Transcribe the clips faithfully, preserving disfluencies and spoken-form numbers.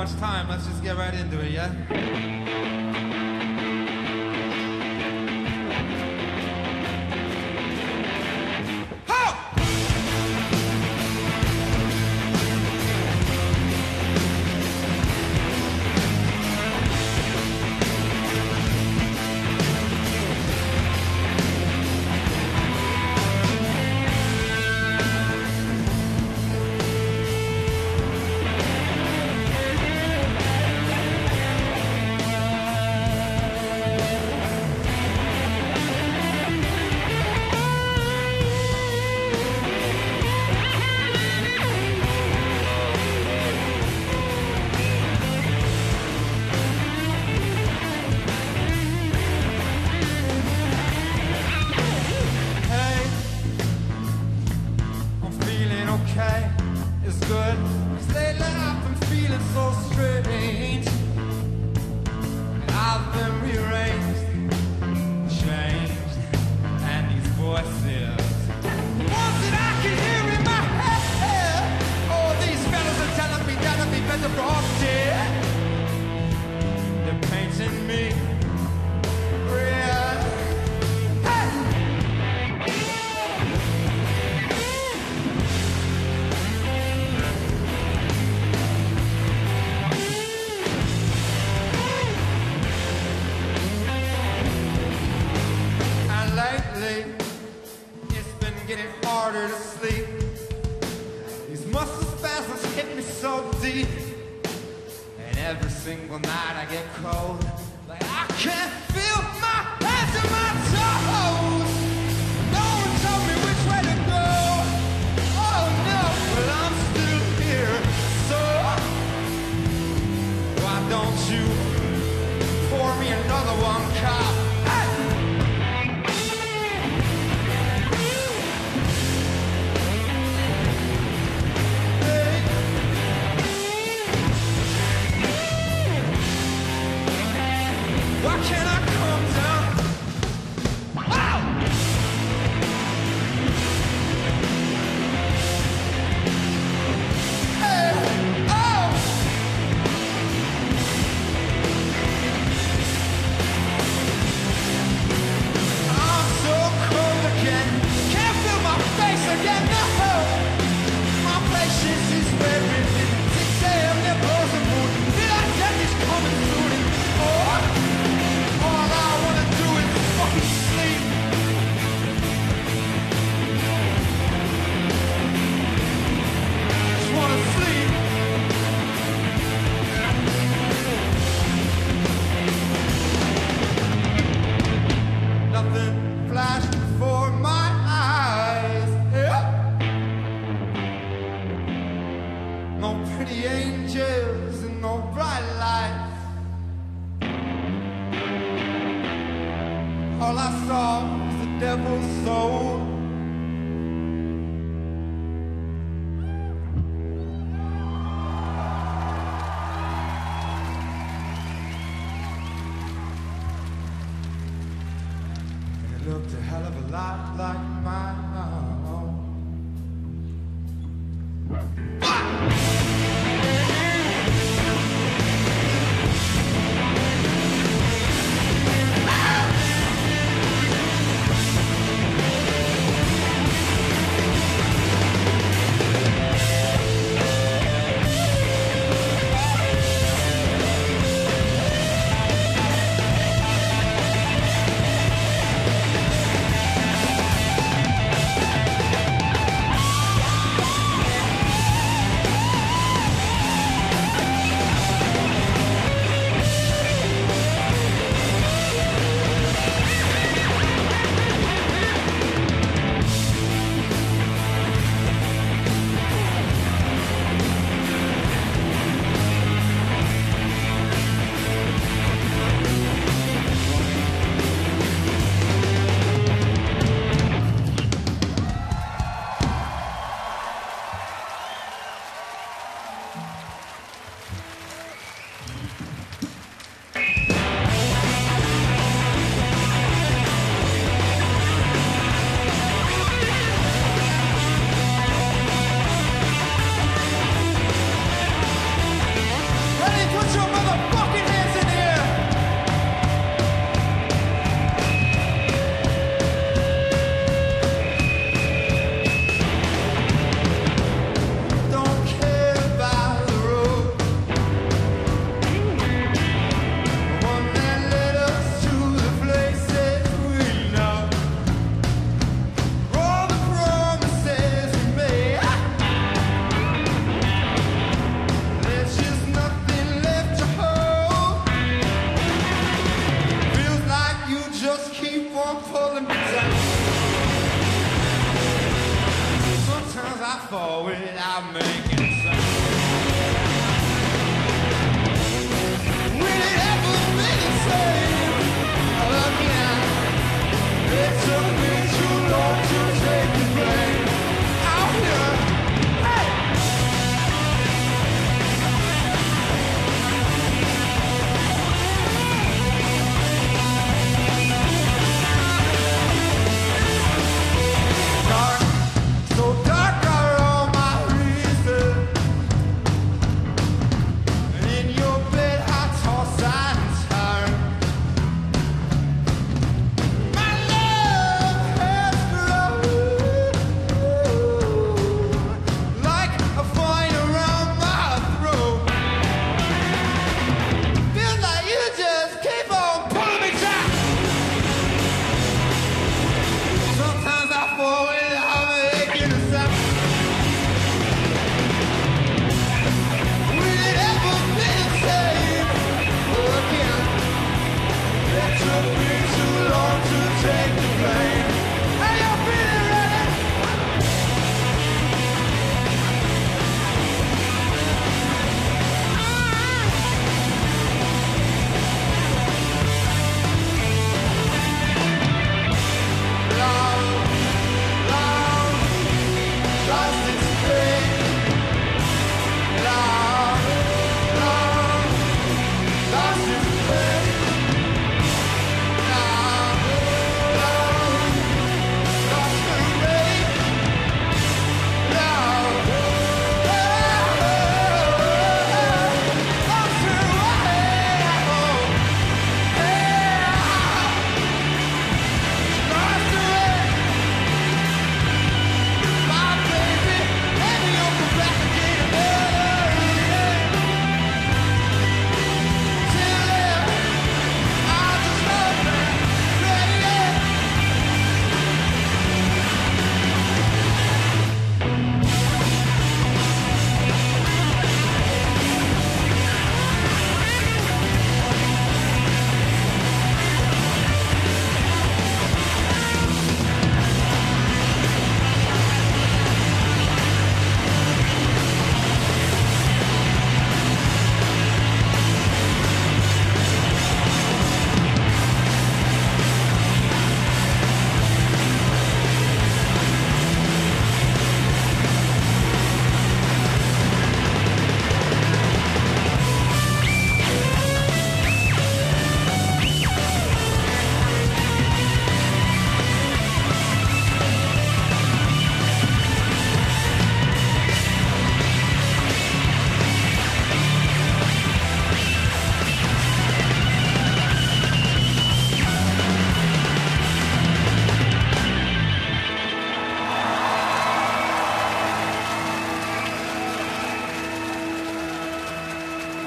much time. Let's just get right into it, yeah?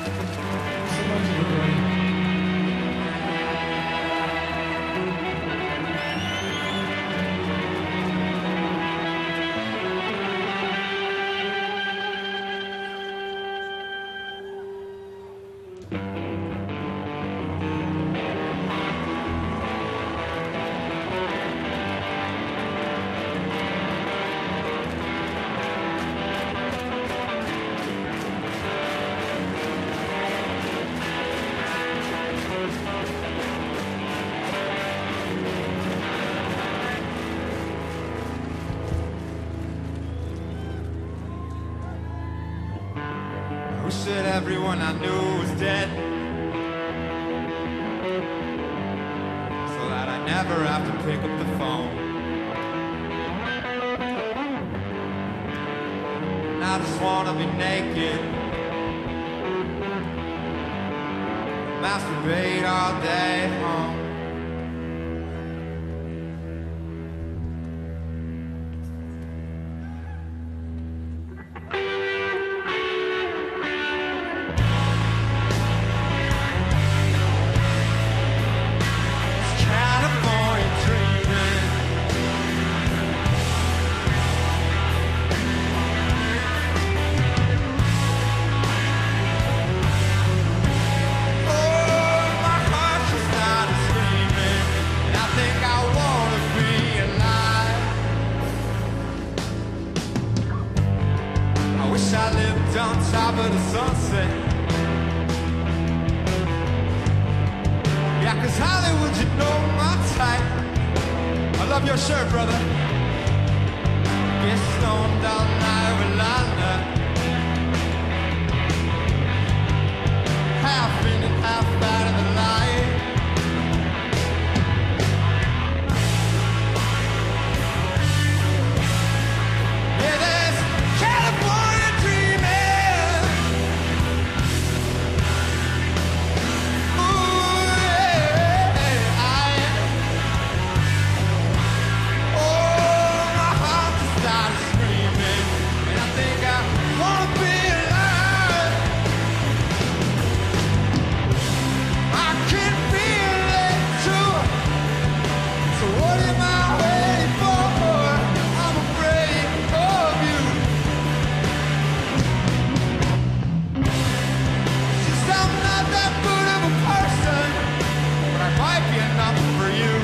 so much, everybody. I wish that everyone I knew was dead, so that I never have to pick up the phone. And I just wanna be naked, masturbate all day long. I lived on top of the sunset. Yeah, cause Hollywood, you know my type. I love your shirt, brother. Get stoned all night with Lana. Half in and half out of the light. Yeah, there's California dreaming. Ooh, yeah, I am. Oh, my heart just started screaming, and I think I wanna be alive. I can feel it too. So what am I waiting for? I'm afraid of you. It's just I'm not that good of a person, but I might be enough for you.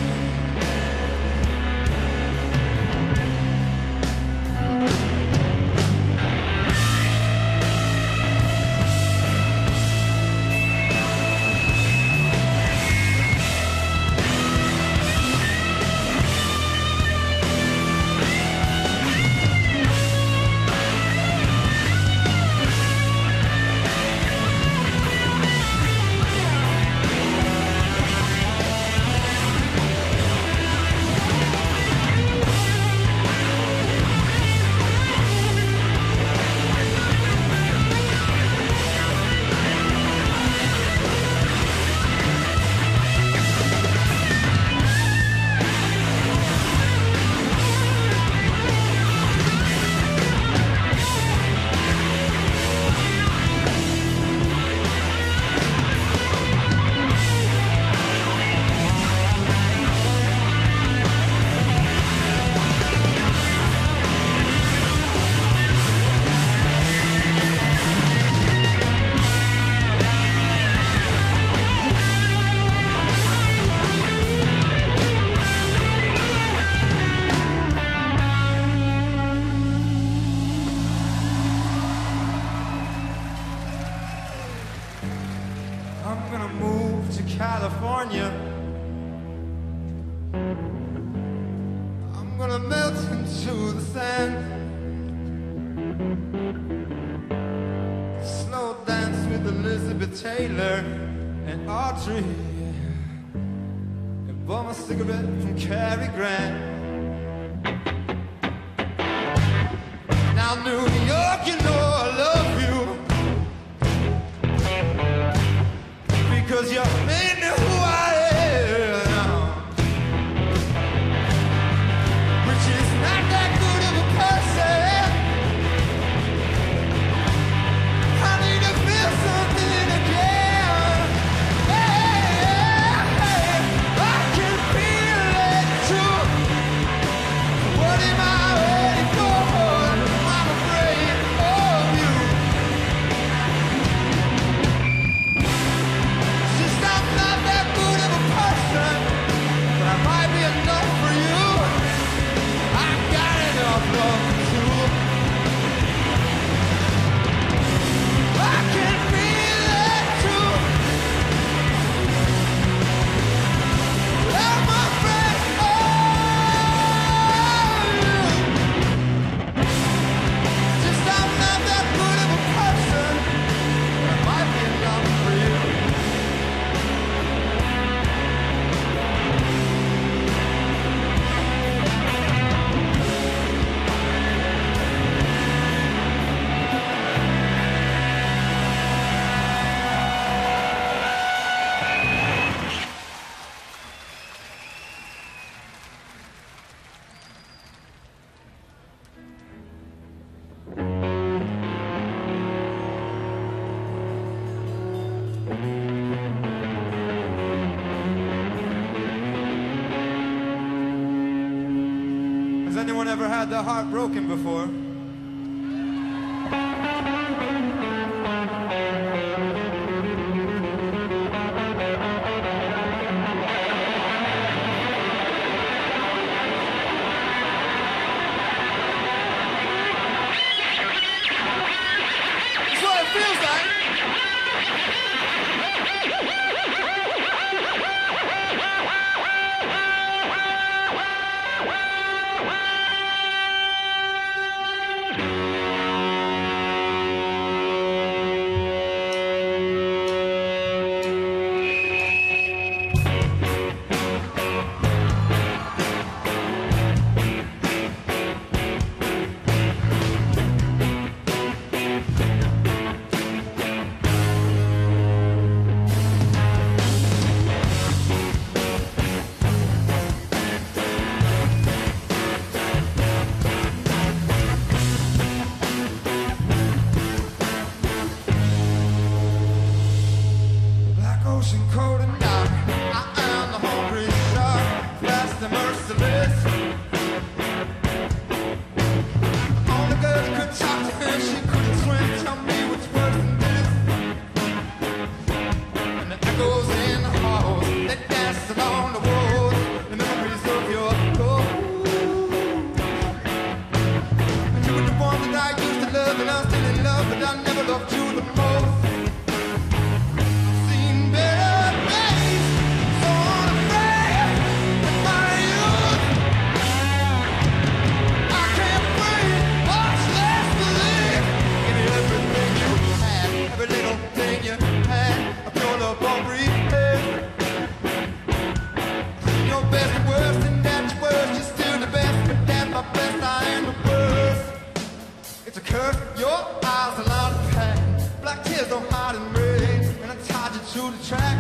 I'm gonna move to California. I'm gonna melt into the sand. Slow dance with Elizabeth Taylor and Audrey, and bum a cigarette from Cary Grant. Now New York, you know I love you, because you made me who I am, which is not that good of a person. I need to feel something. ever had their heart broken before? That's what it feels like. Ocean cold and dark, I am the hungry shark, fast and merciless. Only girl who could talk to her, she couldn't swim. Tell me what's worse than this. And the echoes in the halls, they dance along the walls, the memories of your ghost. And you were the one that I used to love, and I'm still in love, but I never loved you the most. Your eyes are out of pain, black tears don't hide in rain, and I tied you to the track.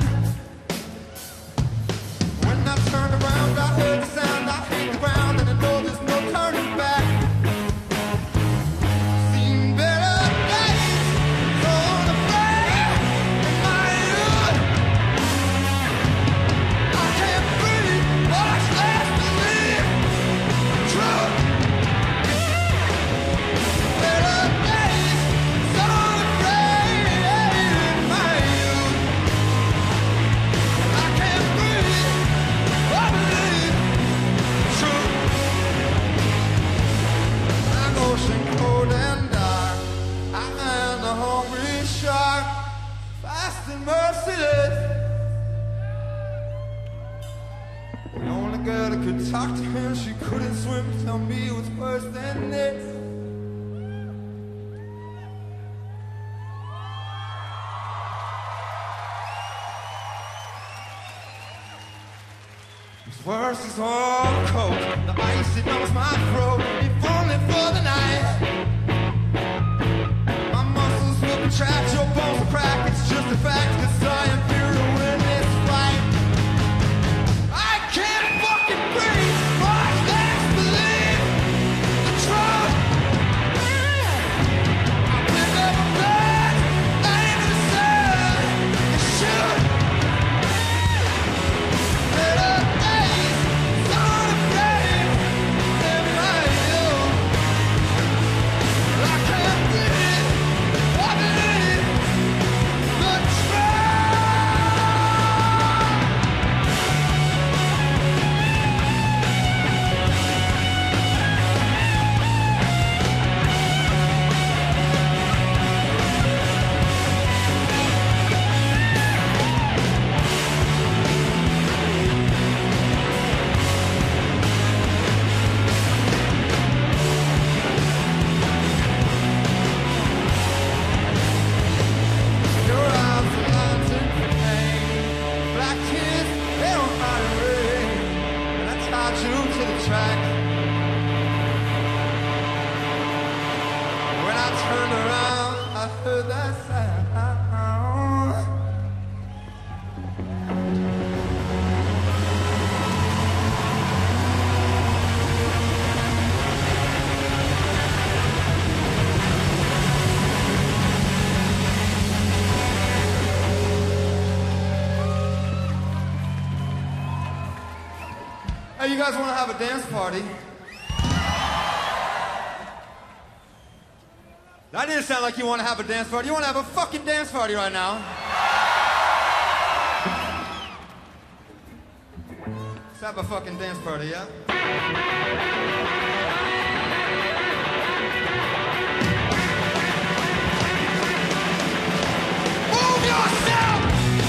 When I turned around, I heard the sound, I hit the ground, and I know there's no turning back. Seen better days, so unafraid in my youth. I can't breathe, what's left to live? Truth. Merciless. The only girl that could talk to him, she couldn't swim. Tell me what's worse than this. What's worse is all cold, the ice that numbs my throat, if only for the night. My muscles will contract, your bones will crack. It's just a fact, 'cause I am here to win this fight. I can't fucking breathe, what's left to live? The truth. I pick up a gun, aim at the sun, and shoot. Better days, so unafraid in my youth. I can't breathe, I believe. Hey, you guys want to have a dance party? That didn't sound like you want to have a dance party. You want to have a fucking dance party right now. Let's have a fucking dance party, yeah? Move yourself!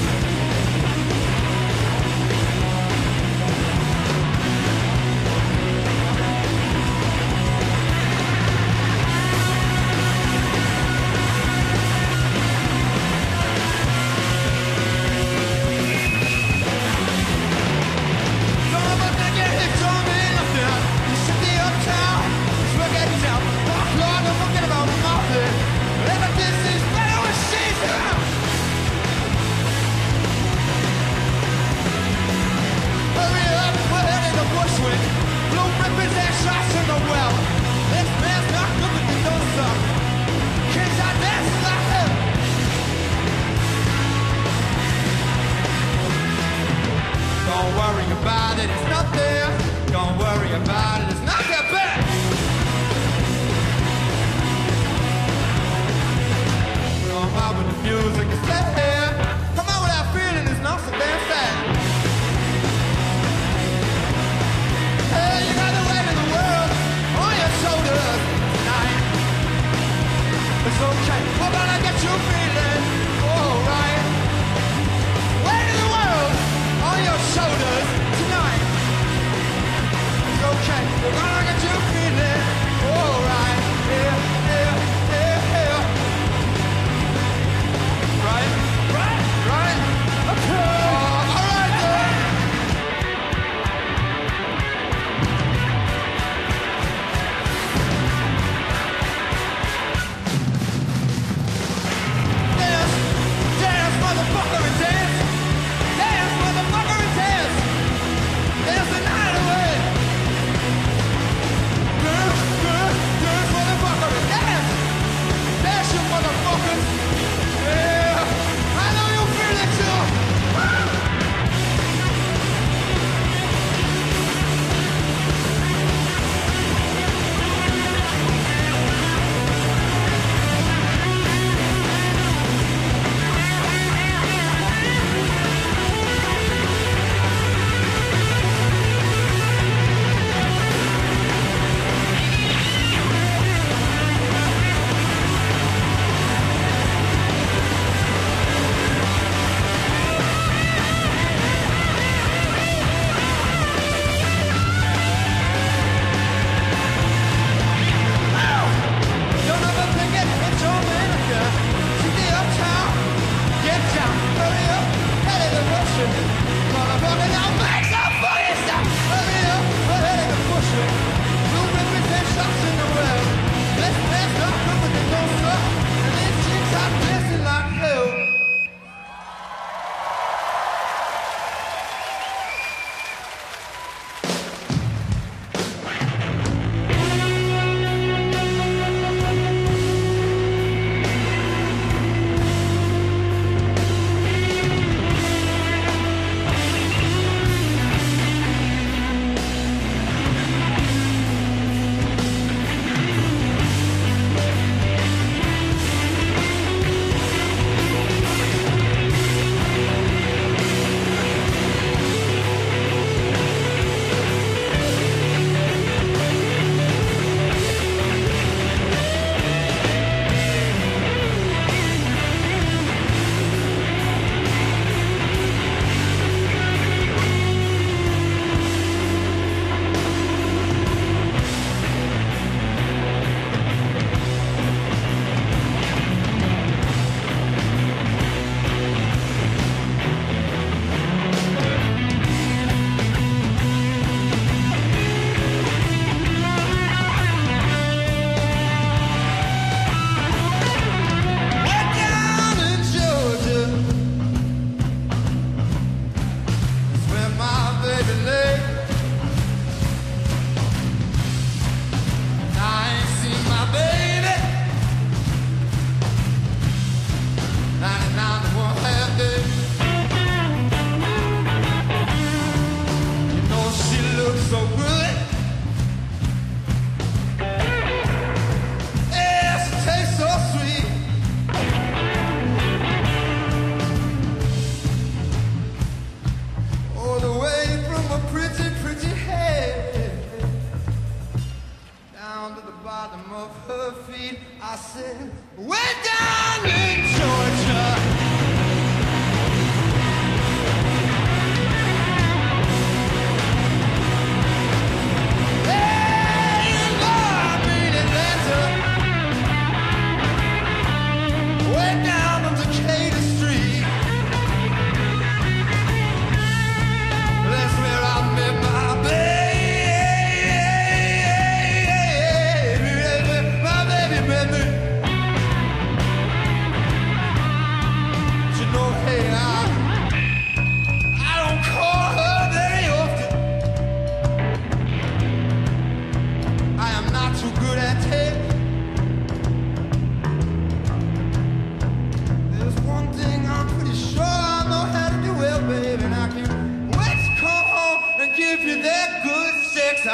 Don't worry about it, it's not there. Don't worry about it, it's not that bad. Come out with the music, it's there. Come out with that feeling, it's not so damn sad. Hey, you got the weight of the world on your shoulders tonight. It's okay, we're gonna get you feeling alright. Weight of the world on your shoulders tonight. It's okay, we're gonna get you feeling alright. Yeah, yeah, yeah, yeah. Right, right.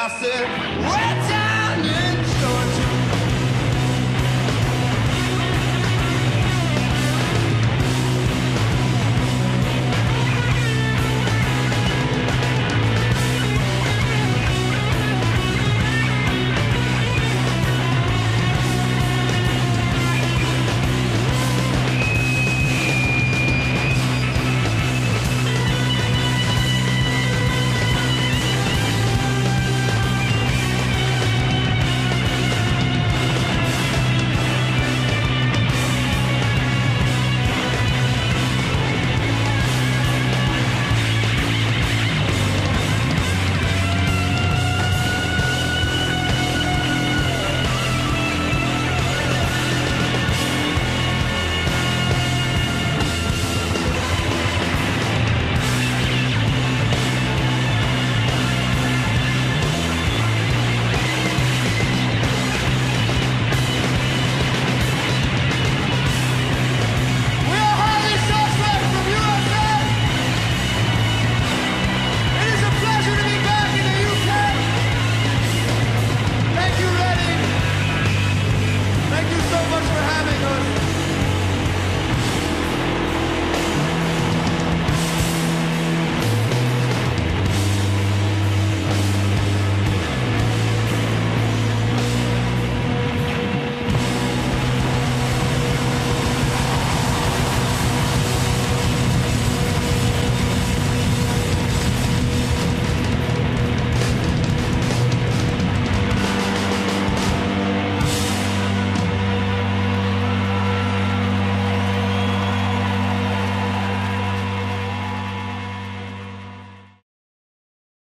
I said